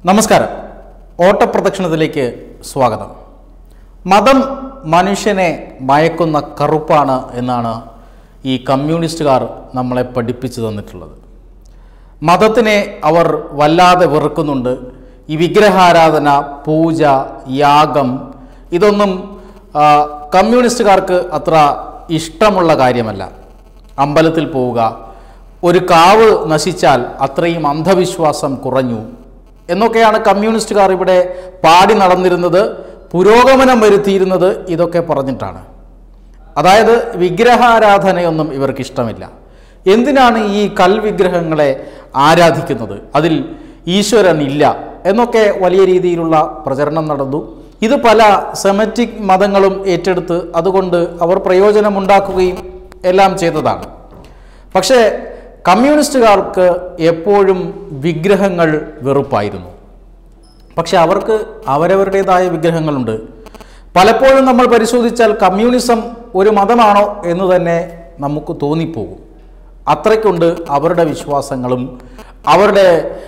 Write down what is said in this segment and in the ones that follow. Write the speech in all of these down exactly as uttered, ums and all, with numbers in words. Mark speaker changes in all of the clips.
Speaker 1: നമസ്കാരം. ഓട്ടപ്രദക്ഷിണത്തിലേക്ക് സ്വാഗതം. മതം മനുഷ്യനെ മയക്കുന്ന കറുപ്പാണ് എന്നാണ് ഈ കമ്മ്യൂണിസ്റ്റുകാർ നമ്മളെ പഠിപ്പിച്ചു തന്നിട്ടുള്ളത്. മതത്തിനെ അവർ വല്ലാതെ വെറുക്കുന്നുണ്ട്. ഈ വിഗ്രഹാരാധന, പൂജ, യാഗം ഇതൊന്നും കമ്മ്യൂണിസ്റ്റുകാർക്ക് അത്ര ഇഷ്ടമുള്ള കാര്യമല്ല. അമ്പലത്തിൽ പോവുക, ഒരു കാവ് നശിച്ചാൽ അത്രയും അന്ധവിശ്വാസം കുറഞ്ഞു എന്നൊക്കെയാണ് കമ്മ്യൂണിസ്റ്റുകാർ ഇവിടെ പാടി നടന്നിരുന്നത്. പുരോഗമനം വരുത്തിയിരുന്നത് ഇതൊക്കെ പറഞ്ഞിട്ടാണ്. അതായത് വിഗ്രഹാരാധനയൊന്നും ഇവർക്ക് ഇഷ്ടമില്ല. എന്തിനാണ് ഈ കൽവിഗ്രഹങ്ങളെ ആരാധിക്കുന്നത്? അതിൽ ഈശ്വരൻ ഇല്ല എന്നൊക്കെ വലിയ രീതിയിലുള്ള പ്രചരണം നടന്നു. ഇത് പല സെമറ്റിക് മതങ്ങളും ഏറ്റെടുത്ത് അതുകൊണ്ട് അവർ പ്രയോജനമുണ്ടാക്കുകയും എല്ലാം ചെയ്തതാണ്. പക്ഷേ കമ്മ്യൂണിസ്റ്റുകാർക്ക് എപ്പോഴും വിഗ്രഹങ്ങൾ വെറുപ്പായിരുന്നു. പക്ഷെ അവർക്ക് അവരവരുടേതായ വിഗ്രഹങ്ങളുണ്ട്. പലപ്പോഴും നമ്മൾ പരിശോധിച്ചാൽ കമ്മ്യൂണിസം ഒരു മതമാണോ എന്ന് തന്നെ നമുക്ക് തോന്നിപ്പോകും. അത്രയ്ക്കുണ്ട് അവരുടെ വിശ്വാസങ്ങളും അവരുടെ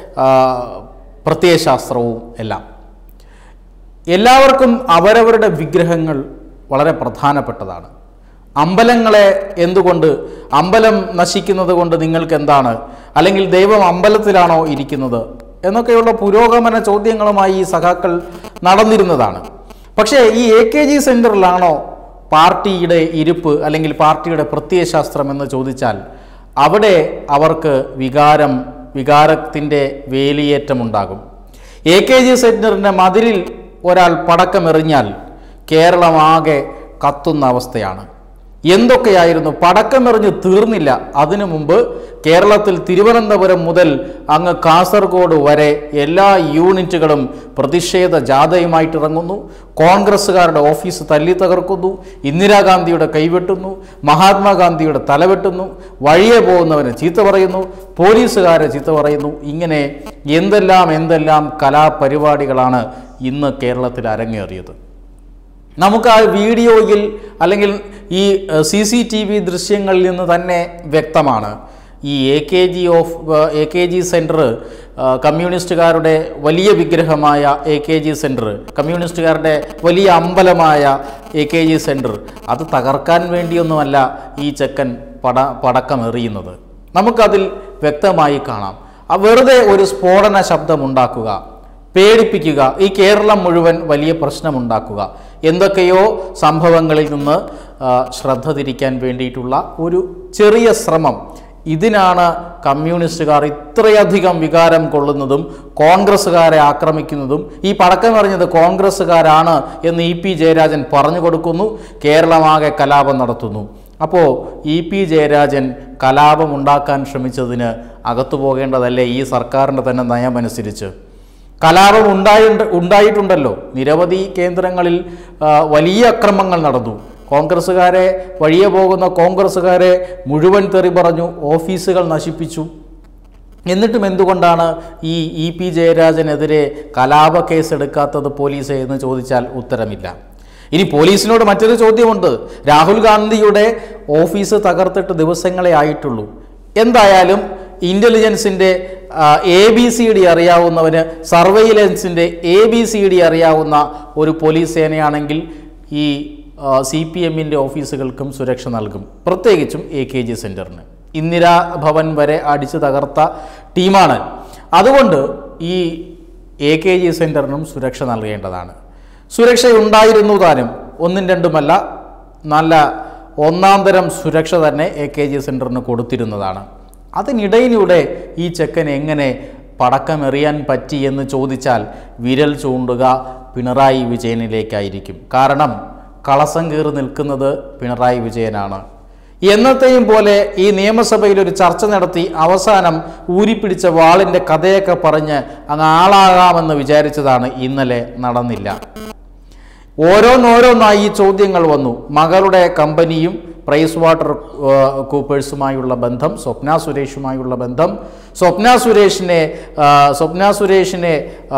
Speaker 1: പ്രത്യയശാസ്ത്രവും എല്ലാം. എല്ലാവർക്കും അവരവരുടെ വിഗ്രഹങ്ങൾ വളരെ പ്രധാനപ്പെട്ടതാണ്. അമ്പലങ്ങളെ എന്തുകൊണ്ട്, അമ്പലം നശിക്കുന്നത് കൊണ്ട് നിങ്ങൾക്ക് എന്താണ്, അല്ലെങ്കിൽ ദൈവം അമ്പലത്തിലാണോ ഇരിക്കുന്നത് എന്നൊക്കെയുള്ള പുരോഗമന ചോദ്യങ്ങളുമായി ഈ സഖാക്കൾ നടന്നിരുന്നതാണ്. പക്ഷേ ഈ എ കെ ജി സെൻറ്ററിലാണോ പാർട്ടിയുടെ ഇരിപ്പ് അല്ലെങ്കിൽ പാർട്ടിയുടെ പ്രത്യയശാസ്ത്രം എന്ന് ചോദിച്ചാൽ അവിടെ അവർക്ക് വികാരം വികാരത്തിൻ്റെ വേലിയേറ്റമുണ്ടാകും. എ കെ ജി സെൻറ്ററിൻ്റെ മതിലിൽ ഒരാൾ പടക്കമെറിഞ്ഞാൽ കേരളമാകെ കത്തുന്ന അവസ്ഥയാണ്. എന്തൊക്കെയായിരുന്നു, പടക്കമെറിഞ്ഞ് തീർന്നില്ല. അതിനു മുമ്പ് കേരളത്തിൽ തിരുവനന്തപുരം മുതൽ അങ്ങ് കാസർഗോഡ് വരെ എല്ലാ യൂണിറ്റുകളും പ്രതിഷേധ ജാഥയുമായിട്ട് ഇറങ്ങുന്നു. കോൺഗ്രസ്സുകാരുടെ ഓഫീസ് തല്ലി തകർക്കുന്നു, ഇന്ദിരാഗാന്ധിയുടെ കൈവെട്ടുന്നു, മഹാത്മാഗാന്ധിയുടെ തലവെട്ടുന്നു, വഴിയെ പോകുന്നവരെ ചീത്ത പറയുന്നു, പോലീസുകാരെ ചീത്ത പറയുന്നു. ഇങ്ങനെ എന്തെല്ലാം എന്തെല്ലാം കലാപരിപാടികളാണ് ഇന്ന് കേരളത്തിൽ അരങ്ങേറിയത്. നമുക്ക് ആ വീഡിയോയിൽ അല്ലെങ്കിൽ ഈ സി സി ടി വി ദൃശ്യങ്ങളിൽ നിന്ന് തന്നെ വ്യക്തമാണ്. ഈ A K G of A K G centre, കമ്മ്യൂണിസ്റ്റുകാരുടെ വലിയ വിഗ്രഹമായ എ കെ ജി സെൻറ്റർ, കമ്മ്യൂണിസ്റ്റുകാരുടെ വലിയ അമ്പലമായ എ കെ ജി സെൻറ്റർ, അത് തകർക്കാൻ വേണ്ടിയൊന്നുമല്ല ഈ ചെക്കൻ പട പടക്കമെറിയുന്നത്. നമുക്കതിൽ വ്യക്തമായി കാണാം. വെറുതെ ഒരു സ്ഫോടന ശബ്ദമുണ്ടാക്കുക, പേടിപ്പിക്കുക, ഈ കേരളം മുഴുവൻ വലിയ പ്രശ്നമുണ്ടാക്കുക, എന്തൊക്കെയോ സംഭവങ്ങളിൽ നിന്ന് ശ്രദ്ധ തിരിക്കാൻ വേണ്ടിയിട്ടുള്ള ഒരു ചെറിയ ശ്രമം. ഇതിനാണ് കമ്മ്യൂണിസ്റ്റുകാർ ഇത്രയധികം വികാരം കൊള്ളുന്നതും കോൺഗ്രസ്സുകാരെ ആക്രമിക്കുന്നതും. ഈ പടക്കം എറിഞ്ഞത് കോൺഗ്രസ്സുകാരാണ് എന്ന് ഇ പി ജയരാജൻ പറഞ്ഞു കൊടുക്കുന്നു. കേരളമാകെ കലാപം നടത്തുന്നു. അപ്പോൾ ഇ പി ജയരാജൻ കലാപം ഉണ്ടാക്കാൻ ശ്രമിച്ചതിന് അകത്തു പോകേണ്ടതല്ലേ ഈ സർക്കാരിൻ്റെ തന്നെ നയമനുസരിച്ച്? കലാപം ഉണ്ടായി ഉണ്ടായിട്ടുണ്ടല്ലോ. നിരവധി കേന്ദ്രങ്ങളിൽ വലിയ അക്രമങ്ങൾ നടന്നു. കോൺഗ്രസ്സുകാരെ, വഴിയെ പോകുന്ന കോൺഗ്രസ്സുകാരെ മുഴുവൻ തെറി പറഞ്ഞു, ഓഫീസുകൾ നശിപ്പിച്ചു. എന്നിട്ടും എന്തുകൊണ്ടാണ് ഈ ഇ പി ജയരാജനെതിരെ കലാപ കേസെടുക്കാത്തത് പോലീസ് എന്ന് ചോദിച്ചാൽ ഉത്തരമില്ല. ഇനി പോലീസിനോട് മറ്റൊരു ചോദ്യമുണ്ട്. രാഹുൽ ഗാന്ധിയുടെ ഓഫീസ് തകർത്തിട്ട് ദിവസങ്ങളെ ആയിട്ടുള്ളൂ. എന്തായാലും ഇൻ്റലിജൻസിൻ്റെ എ ബി സി ഡി അറിയാവുന്നവന്, സർവൈലൻസിൻ്റെ എ ബി സി ഡി അറിയാവുന്ന ഒരു പോലീസ് സേനയാണെങ്കിൽ ഈ സി പി എമ്മിൻ്റെ ഓഫീസുകൾക്കും സുരക്ഷ നൽകും. പ്രത്യേകിച്ചും എ കെ ജി സെൻറ്ററിന്. ഇന്ദിരാ ഭവൻ വരെ അടിച്ചു തകർത്ത ടീമാണ്. അതുകൊണ്ട് ഈ എ കെ ജി സെൻറ്ററിനും സുരക്ഷ നൽകേണ്ടതാണ്. സുരക്ഷയുണ്ടായിരുന്നു താനും, ഒന്നും രണ്ടുമല്ല, നല്ല ഒന്നാം തരം സുരക്ഷ തന്നെ എ കെ ജി സെൻറ്ററിന് കൊടുത്തിരുന്നതാണ്. അതിനിടയിലൂടെ ഈ ചെക്കൻ എങ്ങനെ പടക്കമെറിയാൻ പറ്റി എന്ന് ചോദിച്ചാൽ വിരൽ ചൂണ്ടുക പിണറായി വിജയനിലേക്കായിരിക്കും. കാരണം കളസം കയറി നിൽക്കുന്നത് പിണറായി വിജയനാണ്. എന്നത്തെയും പോലെ ഈ നിയമസഭയിൽ ഒരു ചർച്ച നടത്തി അവസാനം ഊരിപ്പിടിച്ച വാളിൻ്റെ കഥയൊക്കെ പറഞ്ഞ് അങ്ങ് ആളാകാമെന്ന് വിചാരിച്ചതാണ്. ഇന്നലെ നടന്നില്ല. ഓരോന്നോരോന്നായി ഈ ചോദ്യങ്ങൾ വന്നു. മകളുടെ കമ്പനിയും പ്രൈസ് വാട്ടർ കൂപ്പേഴ്സുമായുള്ള ബന്ധം, സ്വപ്ന സുരേഷുമായുള്ള ബന്ധം, സ്വപ്ന സുരേഷിനെ സ്വപ്ന സുരേഷിനെ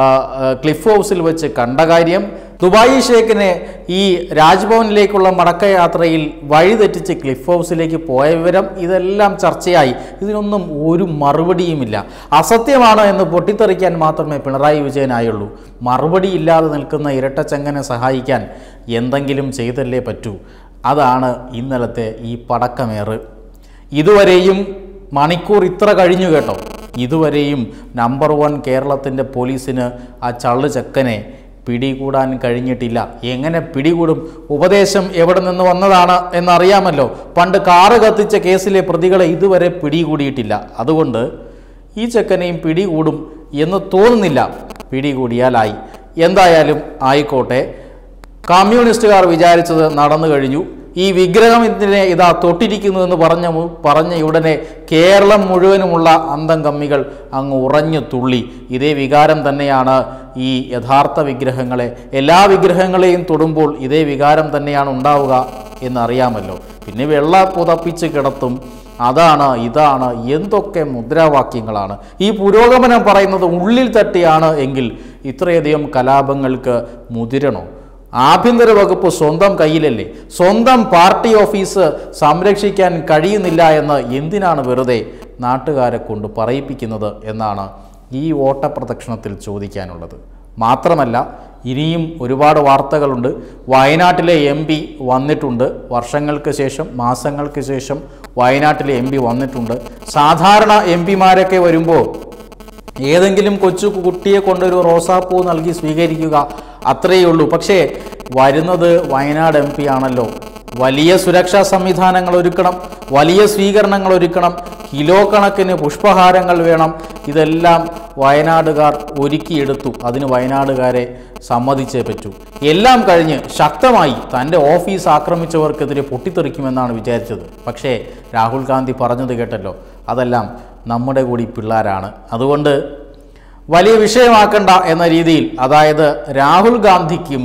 Speaker 1: ക്ലിഫ് ഹൗസിൽ വെച്ച് കണ്ട കാര്യം, ദുബായി ഷേഖിനെ ഈ രാജ്ഭവനിലേക്കുള്ള മടക്കയാത്രയിൽ വഴിതെറ്റിച്ച് ക്ലിഫ് ഹൗസിലേക്ക് പോയ വിവരം, ഇതെല്ലാം ചർച്ചയായി. ഇതിനൊന്നും ഒരു മറുപടിയുമില്ല. അസത്യമാണ് എന്ന് പൊട്ടിത്തെറിക്കാൻ മാത്രമേ പിണറായി വിജയനായുള്ളൂ. മറുപടി ഇല്ലാതെ നിൽക്കുന്ന ഇരട്ടച്ചങ്കനെ സഹായിക്കാൻ എന്തെങ്കിലും ചെയ്തല്ലേ പറ്റൂ. അതാണ് ഇന്നലത്തെ ഈ പടക്കമേറ്. ഇതുവരെയും മണിക്കൂർ ഇത്ര കഴിഞ്ഞു കേട്ടോ, ഇതുവരെയും നമ്പർ വൺ കേരളത്തിൻ്റെ പോലീസിന് ആ ചള്ളു ചെക്കനെ പിടികൂടാൻ കഴിഞ്ഞിട്ടില്ല. എങ്ങനെ പിടികൂടും? ഉപദേശം എവിടെ നിന്ന് വന്നതാണ് എന്നറിയാമല്ലോ. പണ്ട് കാറ് കത്തിച്ച കേസിലെ പ്രതികളെ ഇതുവരെ പിടികൂടിയിട്ടില്ല. അതുകൊണ്ട് ഈ ചെക്കനെയും പിടികൂടും എന്ന് തോന്നുന്നില്ല. പിടികൂടിയാലായി. എന്തായാലും ആയിക്കോട്ടെ. കമ്മ്യൂണിസ്റ്റുകാർ വിചാരിച്ചത് നടന്നു കഴിഞ്ഞു. ഈ വിഗ്രഹം ഇതിനെ ഇതാ തൊട്ടിരിക്കുന്നു എന്ന് പറഞ്ഞ പറഞ്ഞ ഉടനെ കേരളം മുഴുവനുമുള്ള അന്തം കമ്മികൾ അങ്ങ് ഉറഞ്ഞു തുള്ളി. ഇതേ വികാരം തന്നെയാണ് ഈ യഥാർത്ഥ വിഗ്രഹങ്ങളെ, എല്ലാ വിഗ്രഹങ്ങളെയും തൊടുമ്പോൾ ഇതേ വികാരം തന്നെയാണ് ഉണ്ടാവുക എന്നറിയാമല്ലോ. പിന്നെ വെള്ള പുതപ്പിച്ച് കിടത്തും, അതാണ് ഇതാണ്, എന്തൊക്കെ മുദ്രാവാക്യങ്ങളാണ്. ഈ പുരോഗമനം പറയുന്നത് ഉള്ളിൽ തട്ടിയാണ് എങ്കിൽ ഇത്രയധികം കലാപങ്ങൾക്ക് മുതിരണോ? ആഭ്യന്തര വകുപ്പ് സ്വന്തം കയ്യിലല്ലേ? സ്വന്തം പാർട്ടി ഓഫീസ് സംരക്ഷിക്കാൻ കഴിയുന്നില്ല എന്ന് എന്തിനാണ് വെറുതെ നാട്ടുകാരെ കൊണ്ട് പറയിപ്പിക്കുന്നത് എന്നാണ് ഈ ഓട്ടപ്രദക്ഷിണത്തിൽ ചോദിക്കാനുള്ളത്. മാത്രമല്ല, ഇനിയും ഒരുപാട് വാർത്തകളുണ്ട്. വയനാട്ടിലെ എം പി വന്നിട്ടുണ്ട്. വർഷങ്ങൾക്ക് ശേഷം, മാസങ്ങൾക്ക് ശേഷം വയനാട്ടിലെ എം പി വന്നിട്ടുണ്ട്. സാധാരണ എം പിമാരൊക്കെ വരുമ്പോൾ ഏതെങ്കിലും കൊച്ചു കുട്ടിയെ കൊണ്ടൊരു റോസാപ്പൂ നൽകി സ്വീകരിക്കുക, അത്രയേ ഉള്ളൂ. പക്ഷേ വരുന്നത് വയനാട് എം പി ആണല്ലോ. വലിയ സുരക്ഷാ സംവിധാനങ്ങൾ ഒരുക്കണം, വലിയ സ്വീകരണങ്ങൾ ഒരുക്കണം, കിലോ കണക്കിന് പുഷ്പഹാരങ്ങൾ വേണം. ഇതെല്ലാം വയനാടുകാർ ഒരുക്കിയെടുത്തു. അതിന് വയനാടുകാരെ സമ്മതിച്ചേ പറ്റൂ. എല്ലാം കഴിഞ്ഞ് ശക്തമായി തൻ്റെ ഓഫീസ് ആക്രമിച്ചവർക്കെതിരെ പൊട്ടിത്തെറിക്കുമെന്നാണ് വിചാരിച്ചത്. പക്ഷേ രാഹുൽ ഗാന്ധി പറഞ്ഞത് കേട്ടല്ലോ, അതെല്ലാം നമ്മുടെ കൂടി പിള്ളേരാണ്. അതുകൊണ്ട് വലിയ വിഷയമാക്കണ്ട എന്ന രീതിയിൽ, അതായത് രാഹുൽ ഗാന്ധിക്കും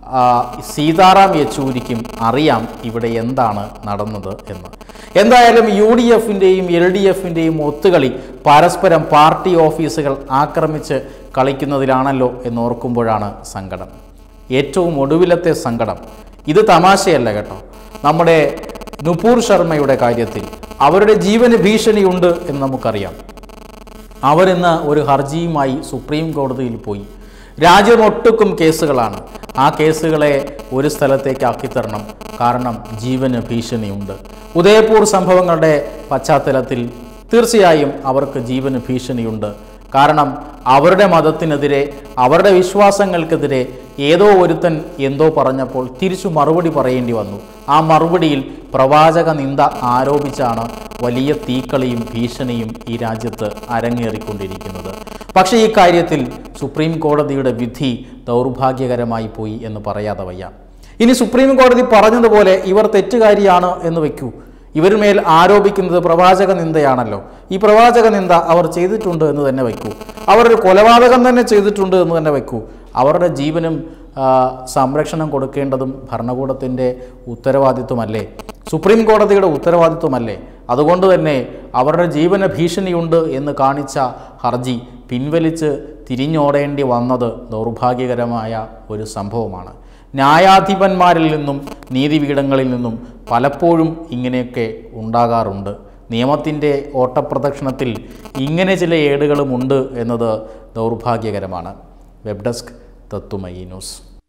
Speaker 1: സീതാറാം യെച്ചൂരിക്കും അറിയാം ഇവിടെ എന്താണ് നടന്നത് എന്ന്. എന്തായാലും യു ഡി എഫിൻ്റെയും എൽ ഡി എഫിൻ്റെയും ഒത്തുകളി പരസ്പരം പാർട്ടി ഓഫീസുകൾ ആക്രമിച്ച് കളിക്കുന്നതിലാണല്ലോ എന്നോർക്കുമ്പോഴാണ് സങ്കടം. ഏറ്റവും ഒടുവിലത്തെ സങ്കടം, ഇത് തമാശയല്ല കേട്ടോ. നമ്മുടെ നുപൂർ ശർമ്മയുടെ കാര്യത്തിൽ അവരുടെ ജീവന് ഭീഷണിയുണ്ട് എന്ന് നമുക്കറിയാം. അവരിന്ന് ഒരു ഹർജിയുമായി സുപ്രീം കോടതിയിൽ പോയി. രാജ്യമൊട്ടുക്കും കേസുകളാണ്. ആ കേസുകളെ ഒരു സ്ഥലത്തേക്ക് ആക്കിത്തരണം, കാരണം ജീവന് ഭീഷണിയുണ്ട്. ഉദയപൂർ സംഭവങ്ങളുടെ പശ്ചാത്തലത്തിൽ തീർച്ചയായും അവർക്ക് ജീവന് ഭീഷണിയുണ്ട്. കാരണം അവരുടെ മതത്തിനെതിരെ, അവരുടെ വിശ്വാസങ്ങൾക്കെതിരെ ഏതോ ഒരുത്തൻ എന്തോ പറഞ്ഞപ്പോൾ തിരിച്ചു മറുപടി പറയേണ്ടി വന്നു. ആ മറുപടിയിൽ പ്രവാചക നിന്ദ ആരോപിച്ചാണ് വലിയ തീക്കളിയും ഭീഷണിയും ഈ രാജ്യത്ത് അരങ്ങേറിക്കൊണ്ടിരിക്കുന്നത്. പക്ഷേ ഈ കാര്യത്തിൽ സുപ്രീം കോടതിയുടെ വിധി ദൗർഭാഗ്യകരമായി പോയി എന്ന് പറയാതെ വയ്യ. ഇനി സുപ്രീം കോടതി പറഞ്ഞതുപോലെ ഇവർ തെറ്റുകാരിയാണ് എന്ന് വയ്ക്കൂ. ഇവരുമേൽ ആരോപിക്കുന്നത് പ്രവാചക നിന്ദയാണല്ലോ. ഈ പ്രവാചക നിന്ദ അവർ ചെയ്തിട്ടുണ്ട് എന്ന് തന്നെ വയ്ക്കൂ. അവർ ഒരു കൊലപാതകം തന്നെ ചെയ്തിട്ടുണ്ട് എന്ന് തന്നെ വയ്ക്കൂ. അവരുടെ ജീവനും സംരക്ഷണം കൊടുക്കേണ്ടതും ഭരണകൂടത്തിൻ്റെ ഉത്തരവാദിത്വമല്ലേ, സുപ്രീം കോടതിയുടെ ഉത്തരവാദിത്വമല്ലേ? അതുകൊണ്ട് തന്നെ അവരുടെ ജീവന ഭീഷണിയുണ്ട് എന്ന് കാണിച്ച ഹർജി പിൻവലിച്ച് തിരിഞ്ഞോടേണ്ടി വന്നത് ദൗർഭാഗ്യകരമായ ഒരു സംഭവമാണ്. ന്യായാധിപന്മാരിൽ നിന്നും നീതിപീഠങ്ങളിൽ നിന്നും പലപ്പോഴും ഇങ്ങനെയൊക്കെ ഉണ്ടാകാറുണ്ട്. നിയമത്തിൻ്റെ ഓട്ടപ്രദക്ഷിണത്തിൽ ഇങ്ങനെ ചില ഏടുകളുമുണ്ട് എന്നത് ദൗർഭാഗ്യകരമാണ്. Web desk Tatwamayi news.